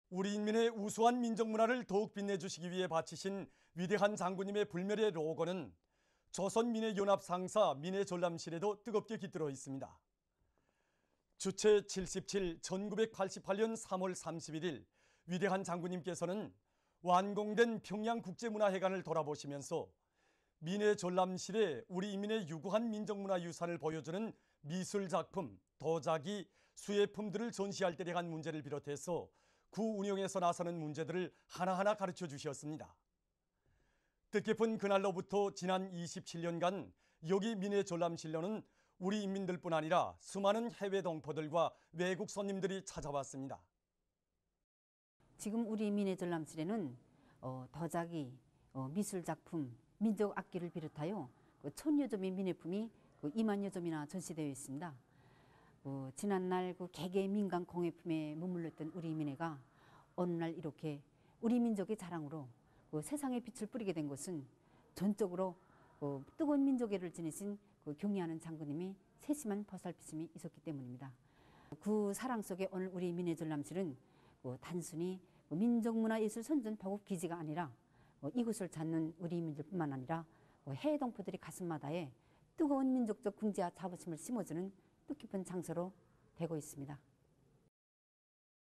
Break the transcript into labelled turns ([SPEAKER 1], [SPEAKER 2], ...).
[SPEAKER 1] 우리 인민의 우수한 민족문화를 더욱 빛내주시기 위해 바치신 위대한 장군님의 불멸의 로고는 조선민의연합 상사 민의전람실에도 뜨겁게 깃들어 있습니다. 주체 77 1988년 3월 31일 위대한 장군님께서는 완공된 평양국제문화회관을 돌아보시면서 민의전람실에 우리 인민의 유구한 민족문화유산을 보여주는 미술작품, 도자기, 수혜품들을 전시할 때에 대한 문제를 비롯해서 구 운영에서 나서는 문제들을 하나하나 가르쳐 주셨습니다. 뜻깊은 그날로부터 지난 27년간 여기 민의전람실로는 우리 인민들뿐 아니라 수많은 해외 동포들과 외국 손님들이 찾아왔습니다.
[SPEAKER 2] 지금 우리 민의전람실에는 도자기, 미술작품, 민족악기를 비롯하여 1000여 점의 민예품이 2만여 점이나 전시되어 있습니다. 지난날 개개의 민간 공예품에 머물렀던 우리 민예가 어느 날 이렇게 우리 민족의 자랑으로 세상에 빛을 뿌리게 된 것은 전적으로 뜨거운 민족애를 지니신 경의하는 장군님이 세심한 보살피심이 있었기 때문입니다. 그 사랑 속에 오늘 우리 민의전람실은 단순히 민족문화예술 선전 보급 기지가 아니라 이곳을 찾는 우리 민족뿐만 아니라 해외 동포들이 가슴마다에 뜨거운 민족적 긍지와 자부심을 심어주는 뜻깊은 장소로 되고 있습니다.